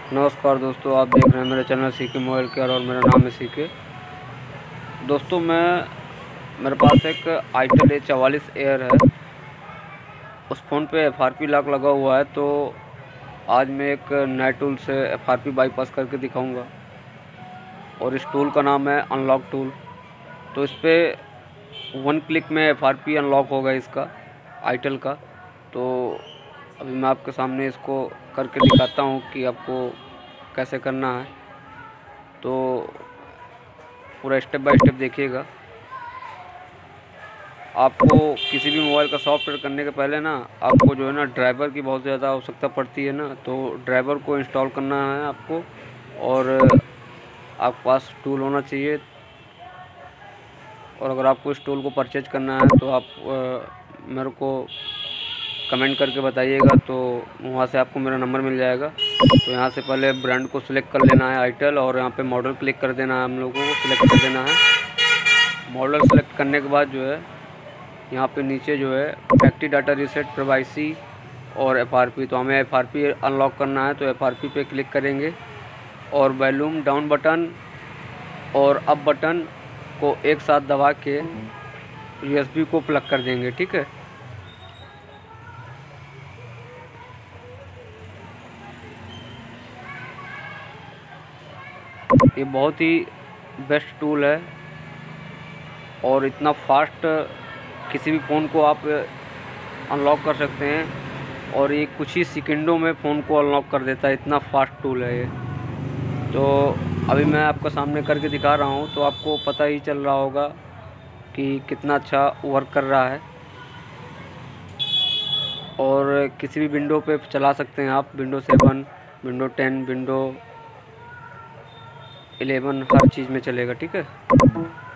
नमस्कार दोस्तों, आप देख रहे हैं मेरे चैनल सीके मोबाइल केयर और मेरा नाम है सीके। दोस्तों मेरे पास एक आईटेल A44 एयर है। उस फ़ोन पे FRP लॉक लगा हुआ है, तो आज मैं एक नए टूल से FRP बाईपास करके दिखाऊंगा और इस टूल का नाम है अनलॉक टूल। तो इस पर 1 क्लिक में FRP अनलॉक होगा इसका आईटेल का। तो अभी मैं आपके सामने इसको करके दिखाता हूँ कि आपको कैसे करना है। तो पूरा स्टेप बाय स्टेप देखिएगा। आपको किसी भी मोबाइल का सॉफ्टवेयर करने के पहले ना आपको जो है ना ड्राइवर की बहुत ज़्यादा आवश्यकता पड़ती है ना, तो ड्राइवर को इंस्टॉल करना है आपको। और आपके पास टूल होना चाहिए। और अगर आपको इस टूल को परचेज करना है तो आप मेरे को कमेंट करके बताइएगा, तो वहाँ से आपको मेरा नंबर मिल जाएगा। तो यहाँ से पहले ब्रांड को सिलेक्ट कर लेना है आईटेल, और यहाँ पे मॉडल क्लिक कर देना है, हम लोगों को सिलेक्ट कर देना है। मॉडल सेलेक्ट करने के बाद जो है यहाँ पे नीचे जो है फैक्ट्री डाटा रीसेट, प्राइवेसी और FRP, तो हमें FRP अनलॉक करना है। तो FRP पे क्लिक करेंगे और वॉल्यूम डाउन बटन और अप बटन को एक साथ दबा के USB को प्लग कर देंगे, ठीक है। ये बहुत ही बेस्ट टूल है और इतना फास्ट किसी भी फ़ोन को आप अनलॉक कर सकते हैं, और ये कुछ ही सेकंडों में फ़ोन को अनलॉक कर देता है। इतना फास्ट टूल है ये। तो अभी मैं आपके सामने करके दिखा रहा हूँ, तो आपको पता ही चल रहा होगा कि कितना अच्छा वर्क कर रहा है। और किसी भी विंडो पे चला सकते हैं आप, विंडो 7, विंडो 10, विंडो 11, हर चीज़ में चलेगा, ठीक है।